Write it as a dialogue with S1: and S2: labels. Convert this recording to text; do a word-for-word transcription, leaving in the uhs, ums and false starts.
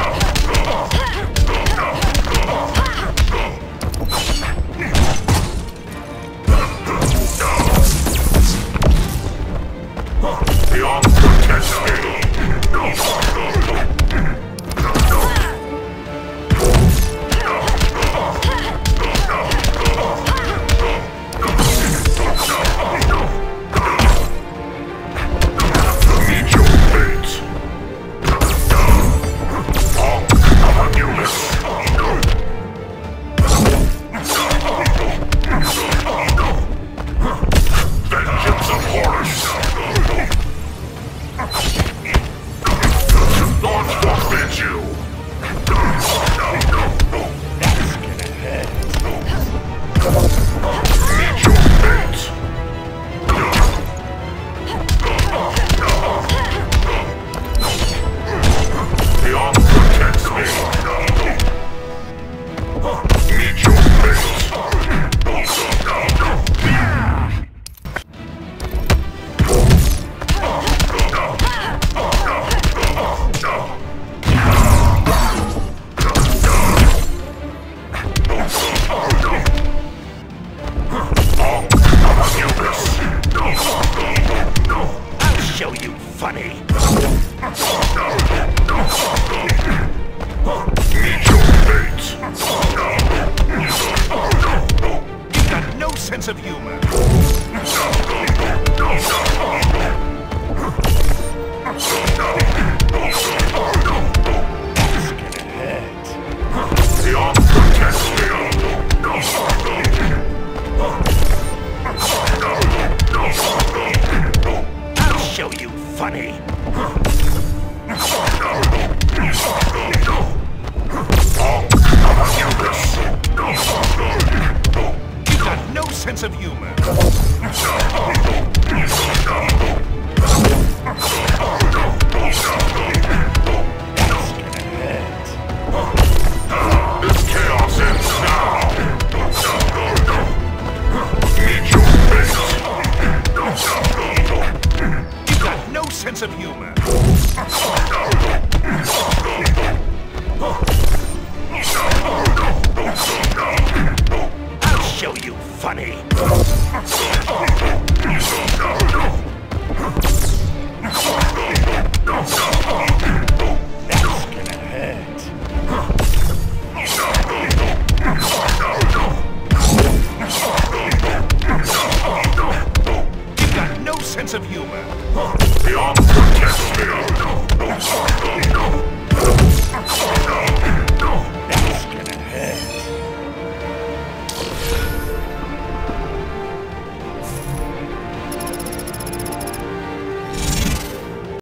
S1: sense of humor. I'll show you funny. You got no sense of humor. This chaos ends now. Meet your fate. You got no sense of humor. I'll show you funny. That's gonna hurt. You got no sense of humor.